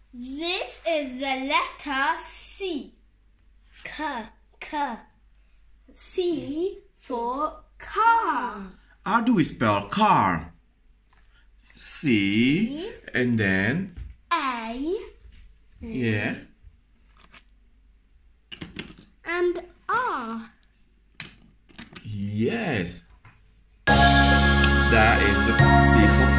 This is the letter C. C for car. How do we spell car? C and then A. Yeah. And R. Yes. That is C for